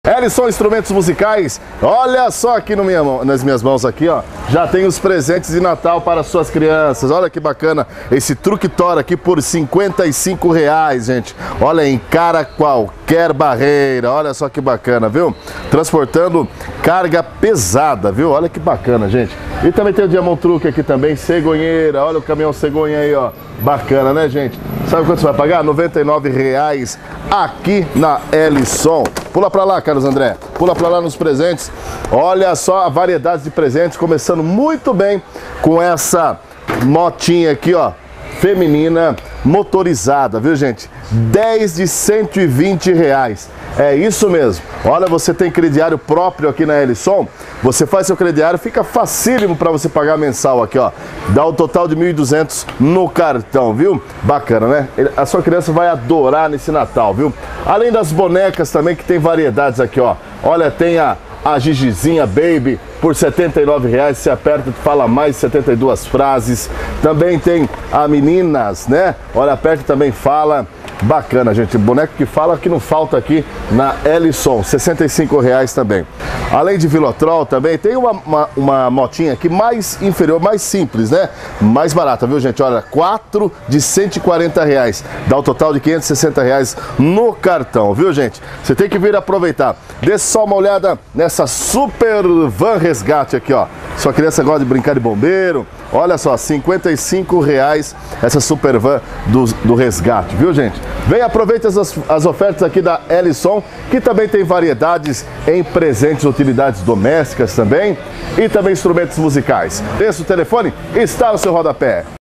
Ellison Instrumentos Musicais, olha só aqui nas minhas mãos aqui, ó, já tem os presentes de Natal para suas crianças. Olha que bacana, esse truque-tora aqui por R$55, gente. Olha, encara qualquer barreira, olha só que bacana, viu? Transportando carga pesada, viu? Olha que bacana, gente. E também tem o Diamond Truque aqui também, cegonheira, olha o caminhão cegonha aí, ó. Bacana, né, gente? Sabe quanto você vai pagar? R$99 aqui na Ellison. Pula pra lá, Carlos André. Pula pra lá nos presentes. Olha só a variedade de presentes, começando muito bem com essa motinha aqui, ó, feminina, motorizada, viu, gente? 10 de R$120. É isso mesmo. Olha, você tem crediário próprio aqui na Ellison. Você faz seu crediário, fica facílimo para você pagar mensal aqui, ó. Dá um total de R$1.200 no cartão, viu? Bacana, né? A sua criança vai adorar nesse Natal, viu? Além das bonecas também, que tem variedades aqui, ó. Olha, tem a Gigizinha Baby por R$79, você aperta e fala mais 72 frases. Também tem a Meninas, né? Olha, aperta e também fala. Bacana, gente, boneco que fala que não falta aqui na Ellison, R$65 também. Além de Velotrol também tem uma motinha aqui mais inferior, mais simples, né? Mais barata, viu, gente? Olha, 4 de R$140. Dá um total de R$560 no cartão, viu, gente? Você tem que vir aproveitar. Dê só uma olhada nessa super van resgate aqui, ó. Sua criança gosta de brincar de bombeiro. Olha só, R$55 essa super van do resgate, viu, gente? Vem, aproveita as ofertas aqui da Ellison, que também tem variedades em presentes, utilidades domésticas também, e também instrumentos musicais. Esse telefone está no seu rodapé.